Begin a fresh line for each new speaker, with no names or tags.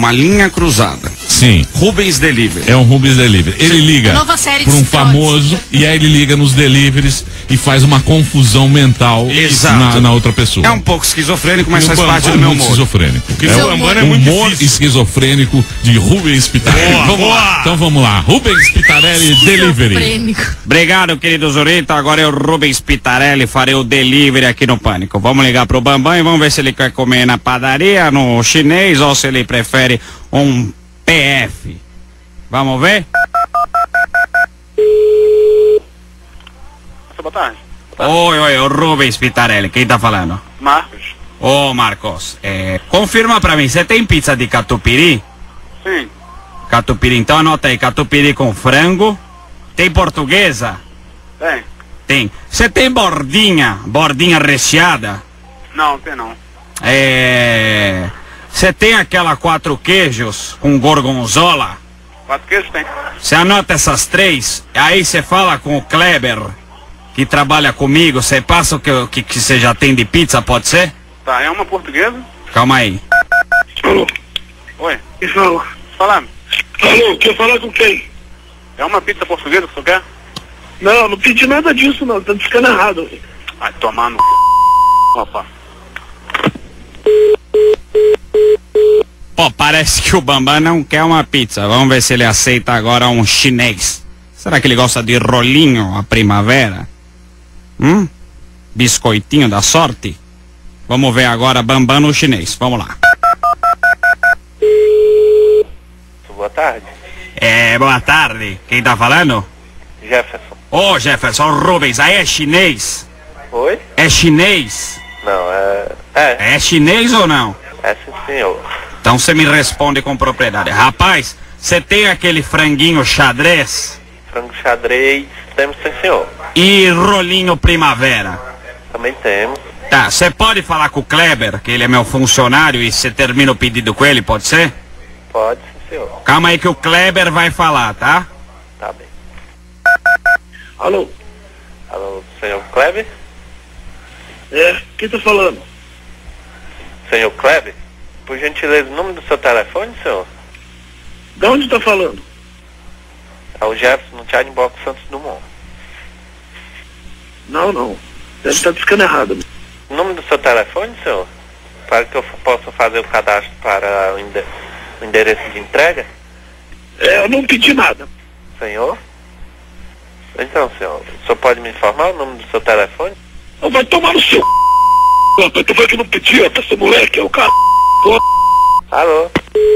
uma linha cruzada.
Sim.
Rubens Delivery.
É um Rubens Delivery. Ele liga
para
um famoso e aí ele liga nos deliveries e faz uma confusão mental na outra pessoa.
É um pouco esquizofrênico, mas
e
faz parte do meu humor.
Esquizofrênico.
É um
humor esquizofrênico de Rubens Pitarelli. Vamos lá. Então vamos lá. Rubens Pitarelli Delivery.
Obrigado, querido Zurita. Agora eu, Rubens Pitarelli, farei o delivery aqui no Pânico. Vamos ligar pro Bambam e vamos ver se ele quer comer na padaria, no chinês, ou se ele prefere um PF. Vamos ver?
Boa tarde.
Oi, o Rubens Pitarelli. Quem tá falando?
Marcos.
Ô, Marcos, confirma pra mim, você tem pizza de catupiry?
Sim.
Catupiry, então anota aí, catupiry com frango. Tem portuguesa?
Tem.
Tem. Você tem bordinha recheada?
Não, tem não.
Você tem aquela 4 queijos com gorgonzola?
4 queijos tem.
Você anota essas 3, aí você fala com o Kleber, que trabalha comigo, você passa o que você já tem de pizza, pode ser?
Tá, é uma portuguesa?
Calma aí.
Alô?
Oi.
Quem fala?
Fala.
Alô, quer falar com quem?
É uma pizza portuguesa que você quer?
Não, não pedi nada disso não, tá discando errado.
Vai tomar no opa.
Pô, parece que o Bambam não quer uma pizza. Vamos ver se ele aceita agora um chinês. Será que ele gosta de rolinho à primavera? Biscoitinho da sorte? Vamos ver agora Bambam no chinês. Vamos lá.
Boa tarde.
Boa tarde. Quem tá falando?
Jefferson.
Ô, Jefferson, Rubens, aí é chinês?
Oi?
É chinês?
Não,
É chinês ou não?
É sim, senhor.
Então você me responde com propriedade. Rapaz, você tem aquele franguinho xadrez?
Frango xadrez, temos sim, senhor.
E rolinho primavera?
Também temos.
Tá, você pode falar com o Kleber, que ele é meu funcionário, e você termina o pedido com ele, pode ser?
Pode, sim, senhor.
Calma aí que o Kleber vai falar, tá?
Tá bem.
Alô?
Alô, senhor Kleber?
Quem tá falando?
Senhor Kleber? Por gentileza, o número do seu telefone, senhor?
De onde tá falando?
É o Jefferson, no Charlie Box Santos Dumont.
Não. Deve estar discando errado.
O número do seu telefone, senhor? Para que eu possa fazer o cadastro para o endereço de entrega?
Eu não pedi nada.
Senhor? Então, senhor, o senhor pode me informar o número do seu telefone?
Vai tomar no seu tu foi que não pedia pra esse moleque, é o cara.
Alô?